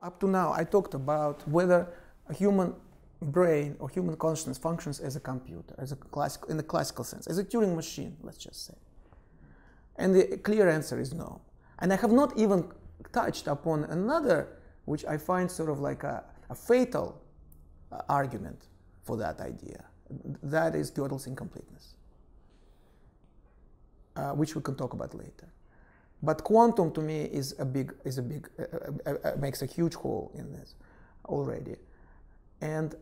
Up to now, I talked about whether a human brain or human consciousness functions as a computer, in the classical sense, as a Turing machine, let's just say. And the clear answer is no. And I have not even touched upon another, which I find sort of like a fatal argument for that idea. That is Gödel's incompleteness, which we can talk about later. But quantum to me makes a huge hole in this already. And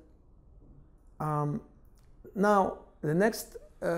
now the next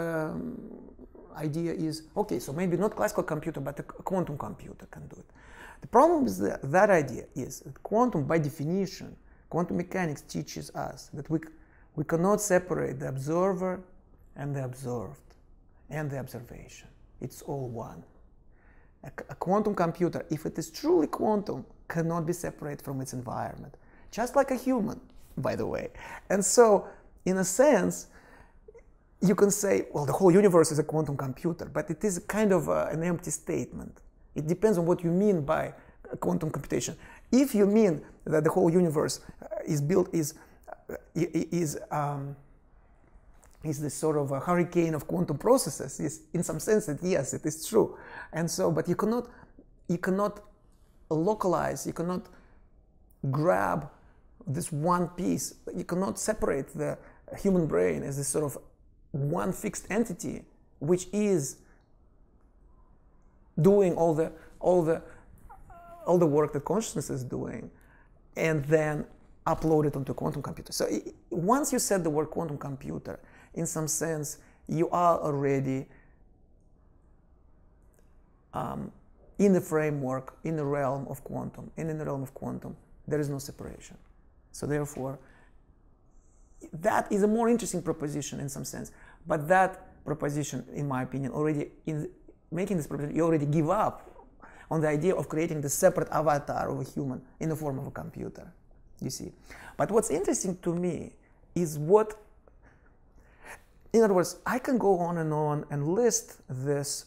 idea is, okay, so maybe not classical computer, but a quantum computer can do it. The problem is that idea is that quantum, by definition, quantum mechanics teaches us that we cannot separate the observer and the observed and the observation. It's all one. A quantum computer, if it is truly quantum, cannot be separated from its environment, just like a human, by the way. And so, in a sense, you can say, well, the whole universe is a quantum computer, but it is kind of an empty statement. It depends on what you mean by quantum computation. If you mean that the whole universe is this sort of a hurricane of quantum processes, is in some sense that yes, it is true. And so, but you cannot localize, you cannot grab this one piece, you cannot separate the human brain as this sort of one fixed entity which is doing all the work that consciousness is doing, and then upload it onto a quantum computer. So once you said the word quantum computer, in some sense, you are already in the framework, in the realm of quantum. And in the realm of quantum, there is no separation. So therefore, that is a more interesting proposition in some sense. But that proposition, in my opinion, already in making this proposition, you already give up on the idea of creating the separate avatar of a human in the form of a computer, you see. But what's interesting to me is what, in other words, I can go on and list this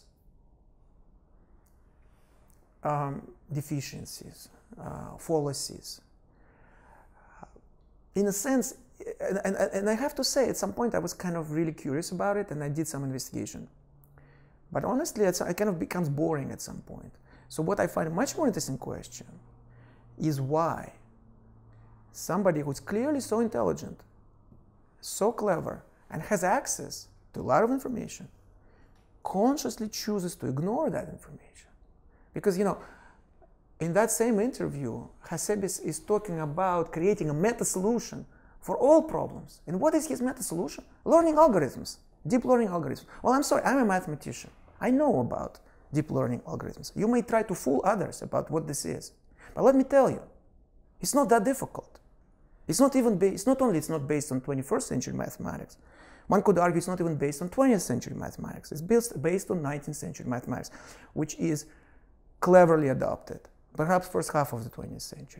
deficiencies, fallacies. In a sense, and I have to say, at some point I was kind of really curious about it, and I did some investigation. But honestly, it kind of becomes boring at some point. So what I find a much more interesting question is why somebody who's clearly so intelligent, so clever, and has access to a lot of information, consciously chooses to ignore that information. Because, you know, in that same interview, Hasebis is talking about creating a meta-solution for all problems. And what is his meta-solution? Learning algorithms, deep learning algorithms. Well, I'm sorry, I'm a mathematician. I know about deep learning algorithms. You may try to fool others about what this is. But let me tell you, it's not that difficult. It's not only it's not based on 21st century mathematics. One could argue it's not even based on 20th century mathematics. It's based on 19th century mathematics, which is cleverly adopted, perhaps first half of the 20th century.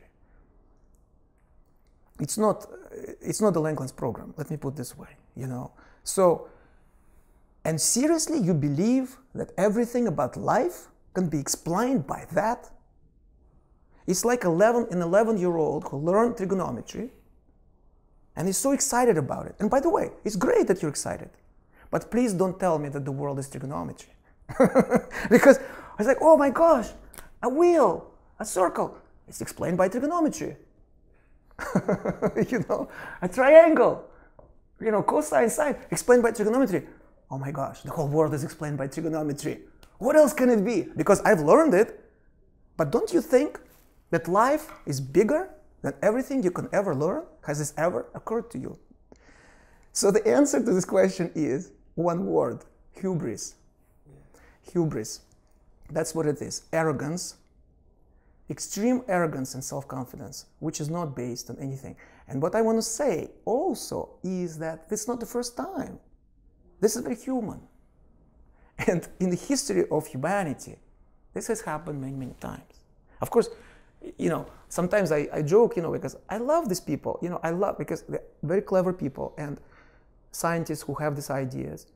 It's not the Langland's program, let me put it this way, you know. So, and seriously, you believe that everything about life can be explained by that? It's like an 11-year-old who learned trigonometry and is so excited about it. And by the way, it's great that you're excited, but please don't tell me that the world is trigonometry. Because I was like, oh my gosh, a wheel, a circle, it's explained by trigonometry. You know, a triangle, you know, cosine, sine, explained by trigonometry. Oh my gosh, the whole world is explained by trigonometry. What else can it be? Because I've learned it. But don't you think that life is bigger than everything you can ever learn? Has this ever occurred to you? So the answer to this question is one word: hubris. Hubris. That's what it is. Arrogance. Extreme arrogance and self-confidence, which is not based on anything. And what I want to say also is that this is not the first time. This is very human. And in the history of humanity, this has happened many, many times. Of course, you know, sometimes I joke, you know, because I love these people. You know, because they're very clever people and scientists who have these ideas.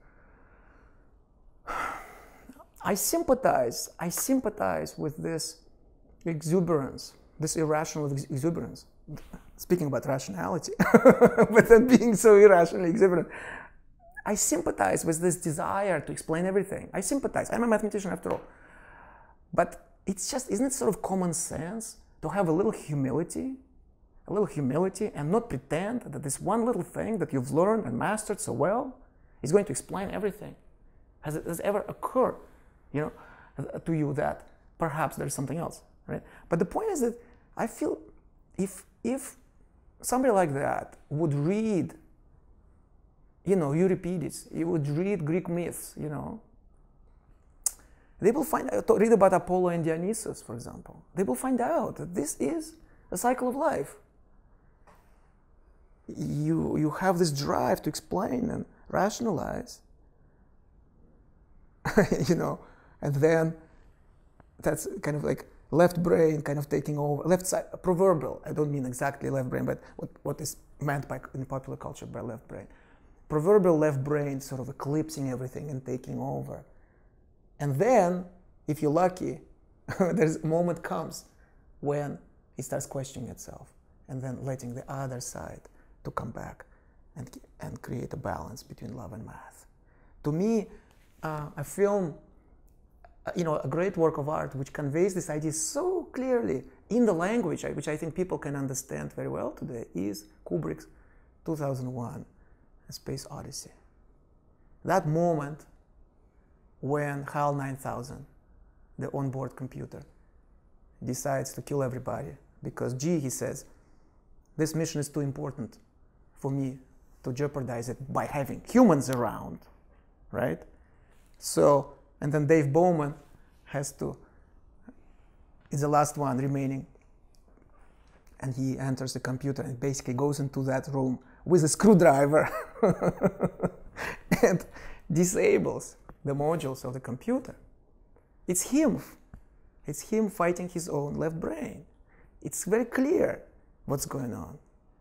I sympathize with this exuberance this irrational exuberance. Speaking about rationality, but then being so irrationally exuberant, I sympathize with this desire to explain everything. I sympathize. I'm a mathematician after all. But it's just, isn't it sort of common sense to have a little humility and not pretend that this one little thing that you've learned and mastered so well is going to explain everything? Has it ever occurred, to you that perhaps there's something else, right? But the point is that I feel if somebody like that would read, Euripides, he would read Greek myths, they will read about Apollo and Dionysus, for example. They will find out that this is a cycle of life. You have this drive to explain and rationalize, and then that's kind of like left brain kind of taking over, left side, proverbial. I don't mean exactly left brain, but what is meant in popular culture by left brain. Proverbial left brain sort of eclipsing everything and taking over. And then, if you're lucky, there's a moment comes when it starts questioning itself and then letting the other side to come back and create a balance between love and math. To me, a film, a great work of art which conveys this idea so clearly in the language which I think people can understand very well today is Kubrick's 2001, A Space Odyssey. That moment when HAL 9000, the onboard computer, decides to kill everybody because, he says, this mission is too important for me to jeopardize it by having humans around, right? So, and then Dave Bowman is the last one remaining, and he enters the computer and basically goes into that room with a screwdriver and disables the modules of the computer. It's him fighting his own left brain. It's very clear what's going on.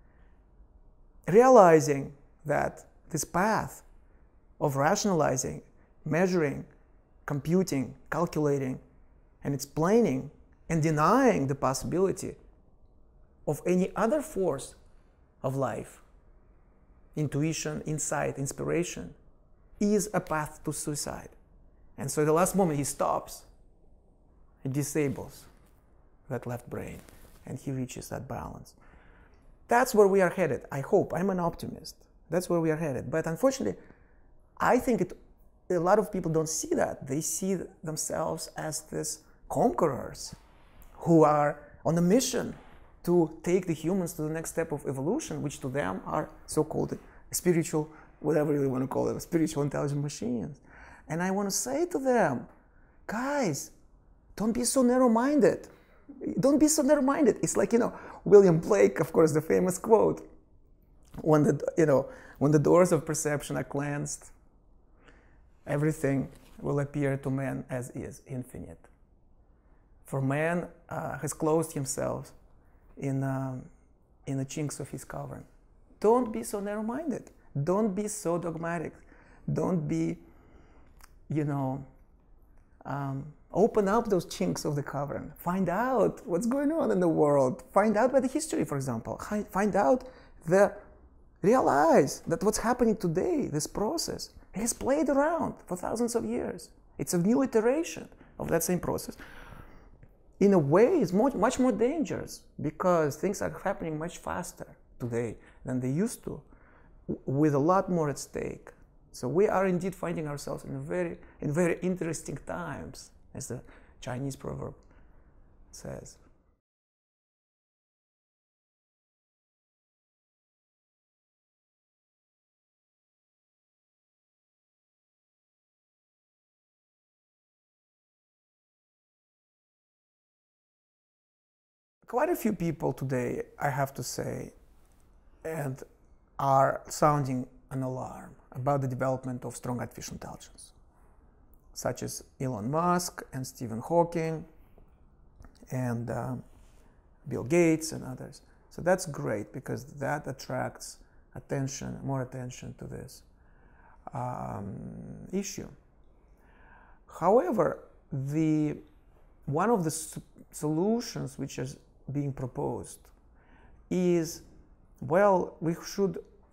Realizing that this path of rationalizing, measuring, computing, calculating, and explaining, and denying the possibility of any other force of life, intuition, insight, inspiration, is a path to suicide. And so at the last moment he stops, he disables that left brain, and he reaches that balance. That's where we are headed, I hope. I'm an optimist. That's where we are headed. But unfortunately, I think a lot of people don't see that. They see themselves as these conquerors who are on a mission to take the humans to the next step of evolution, which to them are so-called spiritual, whatever you want to call it, spiritual intelligent machines. And I want to say to them, guys, don't be so narrow-minded. Don't be so narrow-minded. It's like, William Blake, of course, the famous quote, when the doors of perception are cleansed, everything will appear to man as is, infinite. For man has closed himself in the chinks of his cavern. Don't be so narrow-minded. Don't be so dogmatic. Don't be, open up those chinks of the cavern. Find out what's going on in the world. Find out about the history, for example. Find out realize that what's happening today, this process, has played around for thousands of years. It's a new iteration of that same process. In a way, it's much more dangerous because things are happening much faster today than they used to, with a lot more at stake. So we are indeed finding ourselves in very interesting times, as the Chinese proverb says. Quite a few people today, I have to say, and are sounding an alarm about the development of strong artificial intelligence, such as Elon Musk and Stephen Hawking and Bill Gates and others. So that's great because that attracts attention, more attention to this issue. However, one of the solutions which is being proposed is, well, so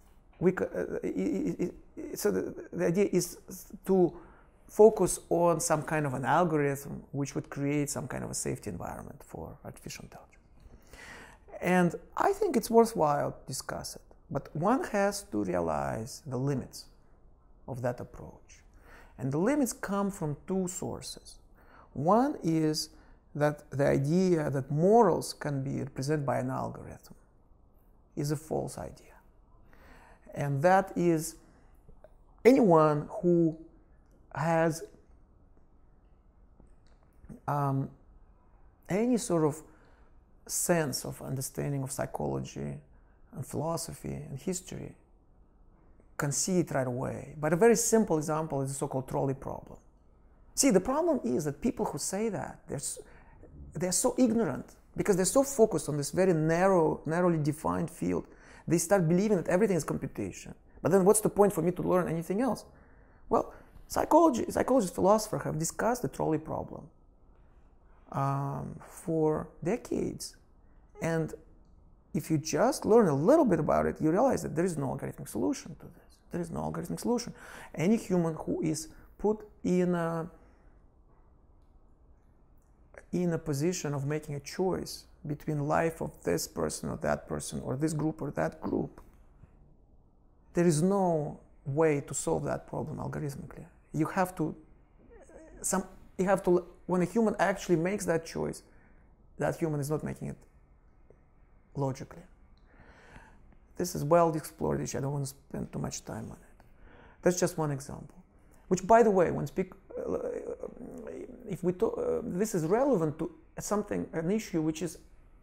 the idea is to focus on some kind of an algorithm which would create some kind of a safety environment for artificial intelligence. And I think it's worthwhile to discuss it, but one has to realize the limits of that approach. And the limits come from two sources. One is that the idea that morals can be represented by an algorithm is a false idea. And that is anyone who has any sort of sense of understanding of psychology and philosophy and history can see it right away. But a very simple example is the so-called trolley problem. See, the problem is that people who say that, they're so ignorant because they're so focused on this very narrowly defined field. They start believing that everything is computation. But then what's the point for me to learn anything else? Well, psychologists, philosophers have discussed the trolley problem for decades. And if you just learn a little bit about it, you realize that there is no algorithmic solution to this. There is no algorithmic solution. Any human who is put in a position of making a choice between life of this person or that person or this group or that group, there is no way to solve that problem algorithmically. You have to, when a human actually makes that choice, that human is not making it logically. This is well explored issue. I don't want to spend too much time on it. That's just one example. Which, by the way, if we talk, this is relevant to an issue which is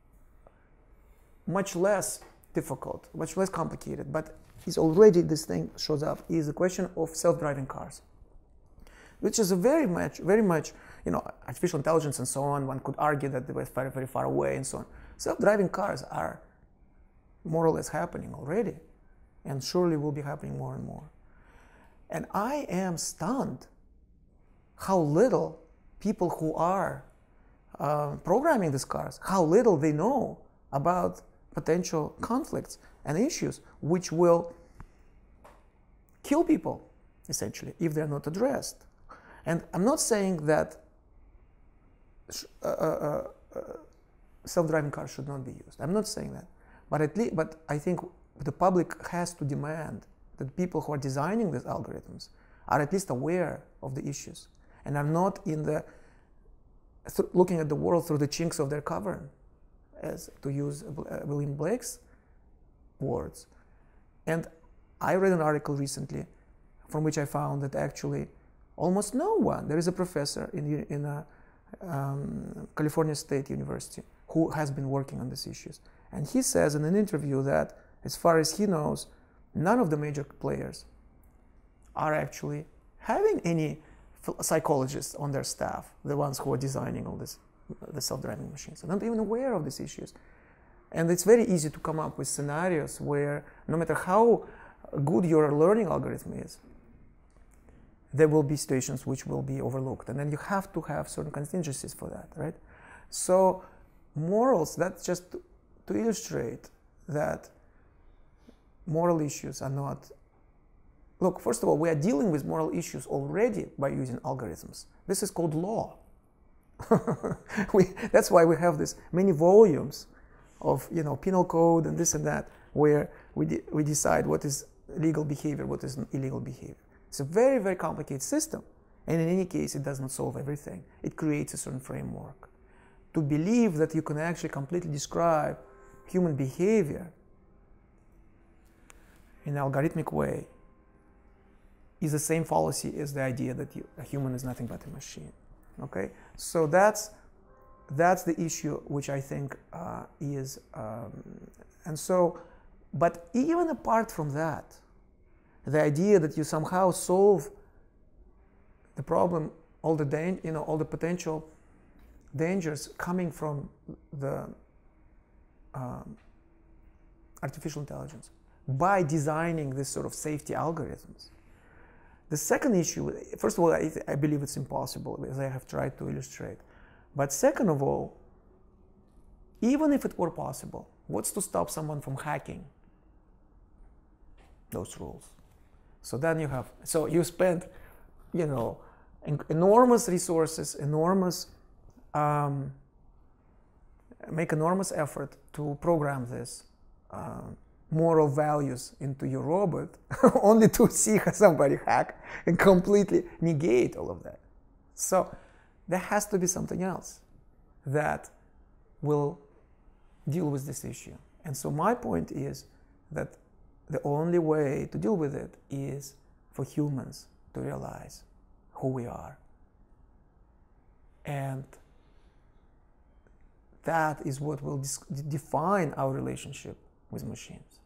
much less difficult, much less complicated, but is already this thing shows up, is the question of self-driving cars, which is a very much, artificial intelligence and so on. One could argue that they were very, very far away and so on. Self-driving cars are more or less happening already, and surely will be happening more and more. And I am stunned how little people who are programming these cars, how little they know about potential conflicts and issues which will kill people, essentially, if they're not addressed. And I'm not saying that self-driving cars should not be used. I'm not saying that. But I think the public has to demand that people who are designing these algorithms are at least aware of the issues and are not looking at the world through the chinks of their cavern, as to use William Blake's words. And I read an article recently from which I found that actually almost no one, there is a professor in California State University who has been working on these issues. And he says in an interview that, as far as he knows, none of the major players are actually having any psychologists on their staff, the ones who are designing all this, the self-driving machines. They're not even aware of these issues. And it's very easy to come up with scenarios where no matter how good your learning algorithm is, there will be situations which will be overlooked. And then you have to have certain contingencies for that, right? So morals, that's just to illustrate that moral issues are not... Look, first of all, we are dealing with moral issues already by using algorithms. This is called law. That's why we have this many volumes of penal code and this and that, where we decide what is legal behavior, what is illegal behavior. It's a very, very complicated system. And in any case, it does not solve everything. It creates a certain framework. To believe that you can actually completely describe human behavior in an algorithmic way is the same fallacy as the idea that a human is nothing but a machine. Okay? So that's the issue which I think is... but even apart from that, the idea that you somehow solve the problem, all the potential dangers coming from the artificial intelligence by designing this sort of safety algorithms. The second issue, first of all, I believe it's impossible, as I have tried to illustrate. But second of all, even if it were possible, what's to stop someone from hacking those rules? So then you have, so you spend, you know, enormous resources, make enormous effort to program this moral values into your robot, only to see somebody hack and completely negate all of that. So there has to be something else that will deal with this issue. And so my point is that the only way to deal with it is for humans to realize who we are. And that is what will define our relationship with machines.